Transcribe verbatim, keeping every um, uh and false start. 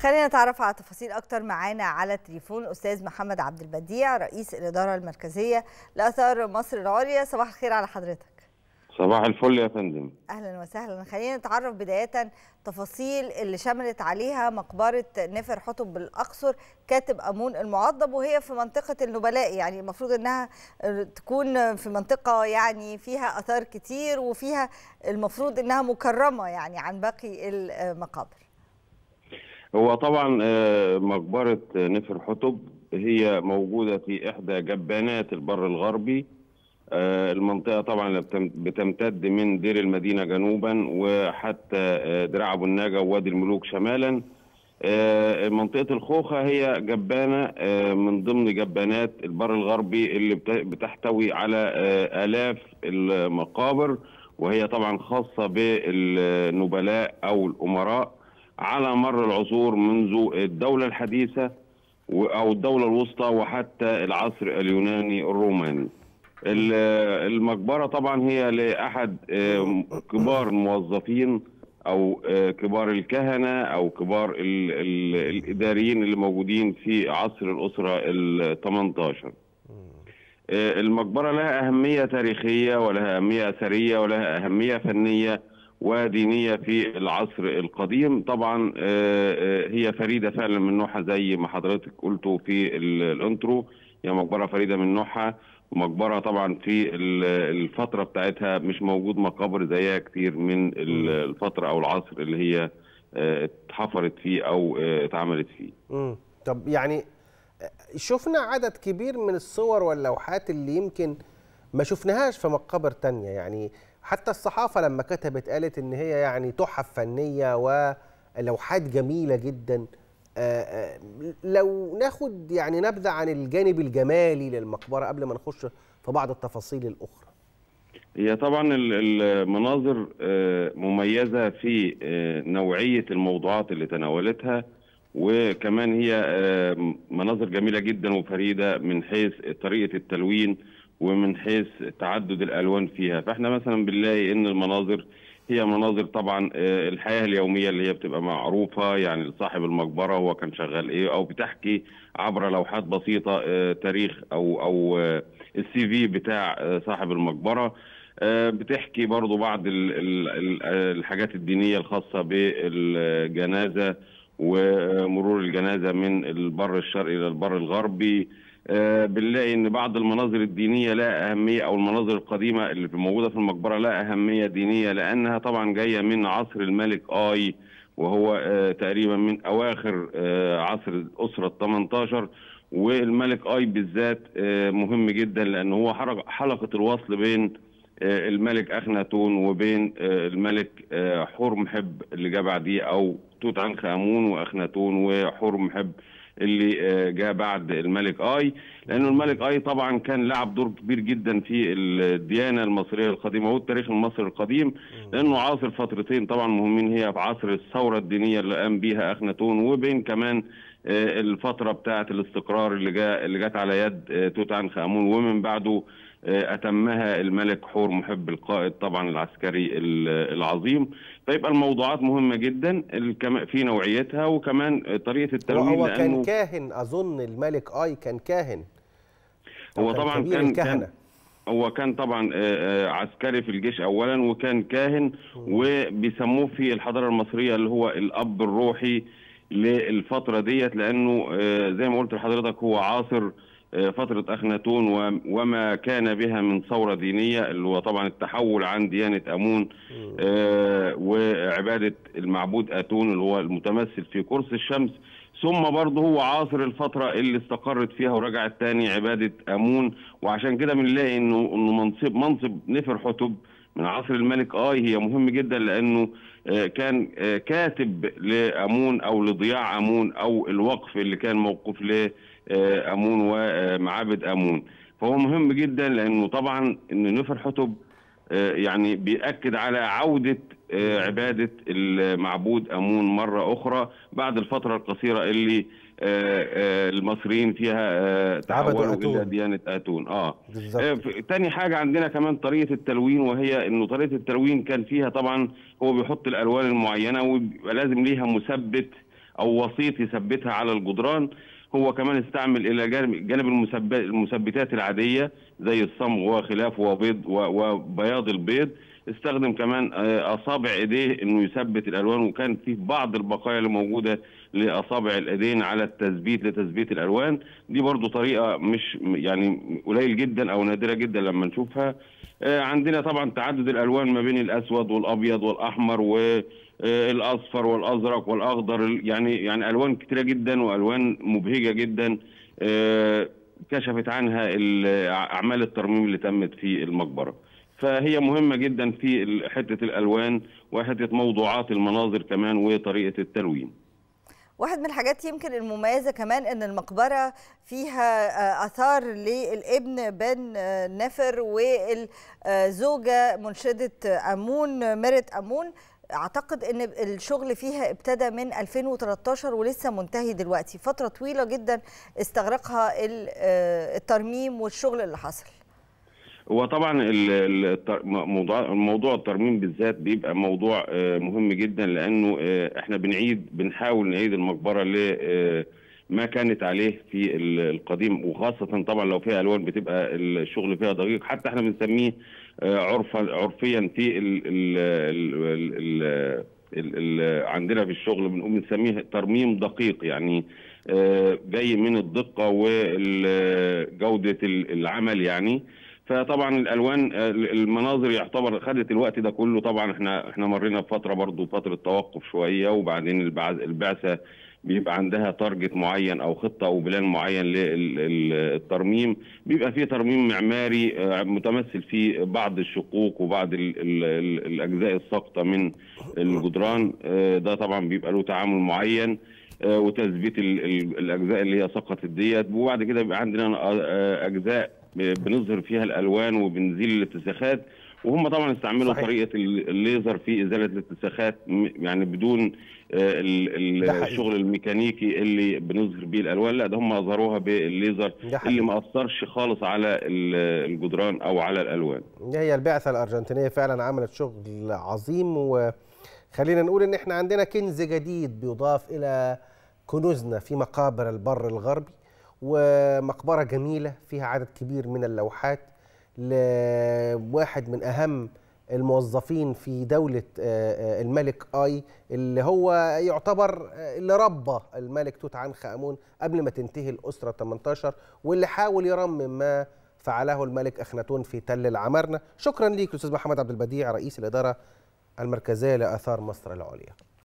خلينا نتعرف على تفاصيل أكتر. معانا على التليفون أستاذ محمد عبد البديع رئيس الإدارة المركزية لآثار مصر العليا. صباح الخير على حضرتك. صباح الفل يا فندم. أهلا وسهلا. خلينا نتعرف بداية تفاصيل اللي شملت عليها مقبرة نفر حتب بالأقصر كاتب أمون المعظم، وهي في منطقة النبلاء، يعني المفروض أنها تكون في منطقة يعني فيها آثار كتير وفيها المفروض أنها مكرمة يعني عن باقي المقابر. هو طبعا مقبرة نفر حتب هي موجودة في إحدى جبانات البر الغربي. المنطقة طبعا بتمتد من دير المدينة جنوبا وحتى دراع أبو النجا ووادي الملوك شمالا. منطقة الخوخة هي جبانة من ضمن جبانات البر الغربي اللي بتحتوي على آلاف المقابر، وهي طبعا خاصة بالنبلاء أو الأمراء على مر العصور منذ الدولة الحديثة أو الدولة الوسطى وحتى العصر اليوناني الروماني. المقبرة طبعا هي لأحد كبار الموظفين أو كبار الكهنة أو كبار ال ال الإداريين اللي موجودين في عصر الأسرة الثامنة عشر. المقبرة لها أهمية تاريخية ولها أهمية أثرية ولها أهمية فنية ودينية في العصر القديم. طبعا هي فريدة فعلا من نوعها زي ما حضرتك قلتوا في الانترو، هي مقبرة فريدة من نوعها، ومقبرة طبعا في الفترة بتاعتها مش موجود مقابر زيها كتير من الفترة أو العصر اللي هي اتحفرت فيه أو اتعملت فيه. امم طب يعني شفنا عدد كبير من الصور واللوحات اللي يمكن ما شفناهاش في مقابر تانية، يعني حتى الصحافة لما كتبت قالت إن هي يعني تحف فنية ولوحات جميلة جدا. آآ آآ لو ناخد يعني نبذة عن الجانب الجمالي للمقبرة قبل ما نخش في بعض التفاصيل الأخرى. هي طبعا المناظر مميزة في نوعية الموضوعات اللي تناولتها، وكمان هي مناظر جميلة جدا وفريدة من حيث طريقة التلوين ومن حيث تعدد الألوان فيها. فاحنا مثلا بنلاقي ان المناظر هي مناظر طبعا الحياة اليومية اللي هي بتبقى معروفة، يعني صاحب المقبرة هو كان شغال ايه، او بتحكي عبر لوحات بسيطة تاريخ او او السي في بتاع صاحب المقبرة. بتحكي برضو بعض الحاجات الدينية الخاصة بالجنازة ومرور الجنازة من البر الشرقي إلى البر الغربي. آه بنلاقي ان بعض المناظر الدينيه لها اهميه، او المناظر القديمه اللي موجوده في المقبره لها اهميه دينيه، لانها طبعا جايه من عصر الملك آي، وهو آه تقريبا من اواخر آه عصر الاسره الثامنة عشر. والملك آي بالذات آه مهم جدا لان هو حلقه الوصل بين آه الملك اخناتون وبين آه الملك آه حورمحب اللي جاء بعديه، او توت عنخ امون واخناتون وحورمحب اللي جاء بعد الملك آي، لأنه الملك آي طبعا كان لعب دور كبير جدا في الديانة المصرية القديمة والتاريخ المصري القديم، لأنه عاصر فترتين طبعا مهمين، هي في عصر الثورة الدينية اللي قام بيها أخناتون، وبين كمان الفترة بتاعة الاستقرار اللي جاء اللي جت على يد توت عنخ آمون، ومن بعده أتمها الملك حورمحب القائد طبعا العسكري العظيم. فيبقى الموضوعات مهمة جدا في نوعيتها وكمان طريقة التلوين. هو كان كاهن، أظن الملك آي كان كاهن. هو كان طبعا كبير كان, الكهنة. كان هو كان طبعا عسكري في الجيش أولا، وكان كاهن، وبيسموه في الحضارة المصرية اللي هو الأب الروحي للفترة ديت، لأنه زي ما قلت لحضرتك هو عاصر فترة أخناتون وما كان بها من ثورة دينية، اللي هو طبعا التحول عن ديانة آمون آه وعبادة المعبود آتون اللي هو المتمثل في قرص الشمس، ثم برضه هو عاصر الفترة اللي استقرت فيها ورجعت تاني عبادة آمون. وعشان كده بنلاقي انه انه منصب منصب نفر حتب من عصر الملك آي هي مهم جدا، لأنه آه كان آه كاتب لآمون أو لضياع آمون أو الوقف اللي كان موقوف له آمون ومعابد آمون. فهو مهم جدا لأنه طبعا إن نفر حتب يعني بيأكد على عودة عبادة المعبود آمون مرة أخرى بعد الفترة القصيرة اللي المصريين فيها تحولوا إلى ديانة آتون. اه تاني حاجة عندنا كمان طريقة التلوين، وهي إنه طريقة التلوين كان فيها طبعا هو بيحط الألوان المعينة وبيبقى لازم ليها مثبت او وسيط يثبتها على الجدران. هو كمان استعمل الى جانب جانب المثبتات العاديه زي الصمغ وخلافه وبيض وبياض البيض، استخدم كمان اصابع ايديه انه يثبت الالوان، وكان في بعض البقايا اللي موجوده لاصابع الايدين على التثبيت لتثبيت الالوان. دي برضو طريقه مش يعني قليل جدا او نادره جدا لما نشوفها. عندنا طبعا تعدد الالوان ما بين الاسود والابيض والاحمر والاصفر والازرق والاخضر، يعني يعني الوان كتيره جدا والوان مبهجه جدا كشفت عنها اعمال الترميم اللي تمت في المقبره. فهي مهمه جدا في حته الالوان وحته موضوعات المناظر كمان وطريقه التلوين. واحد من الحاجات يمكن المميزة كمان أن المقبرة فيها آثار للابن بن نفر والزوجة منشدة أمون ميرت أمون. أعتقد أن الشغل فيها ابتدى من ألفين وثلاثة عشر ولسه منتهي دلوقتي، فترة طويلة جدا استغرقها الترميم والشغل اللي حصل. وطبعا موضوع موضوع الترميم بالذات بيبقى موضوع مهم جدا، لانه احنا بنعيد بنحاول نعيد المقبره لما كانت عليه في القديم، وخاصه طبعا لو فيها الوان بتبقى الشغل فيها دقيق. حتى احنا بنسميه عرفا عرفيا في ال ال ال ال ال عندنا في الشغل بنقوم بنسميه ترميم دقيق، يعني جاي من الدقه وجوده العمل يعني. فطبعا الالوان المناظر يعتبر خدت الوقت ده كله. طبعا احنا احنا مرينا بفتره برضو فتره توقف شويه، وبعدين البعثه بيبقى عندها تارجت معين او خطه او بلان معين للترميم. بيبقى فيه ترميم معماري متمثل في بعض الشقوق وبعض ال ال ال الاجزاء الساقطه من الجدران، ده طبعا بيبقى له تعامل معين وتثبيت الاجزاء اللي هي سقطت ديت. وبعد كده بيبقى عندنا اجزاء بنظهر فيها الالوان وبنزيل الاتساخات، وهم طبعا استعملوا صحيح. طريقه الليزر في ازاله الاتساخات، يعني بدون الشغل الميكانيكي اللي بنظهر بيه الالوان، لا ده هم اظهروها بالليزر اللي ما اثرش خالص على الجدران او على الالوان. هي البعثه الارجنتينيه فعلا عملت شغل عظيم، وخلينا نقول ان احنا عندنا كنز جديد بيضاف الى كنوزنا في مقابر البر الغربي، ومقبرة جميلة فيها عدد كبير من اللوحات لواحد من أهم الموظفين في دولة الملك آي، اللي هو يعتبر اللي ربى الملك توت عنخ آمون قبل ما تنتهي الأسرة ثمانية عشر، واللي حاول يرمم ما فعله الملك أخناتون في تل العمارنة. شكرا ليك أستاذ محمد عبد البديع رئيس الإدارة المركزية لآثار مصر العليا.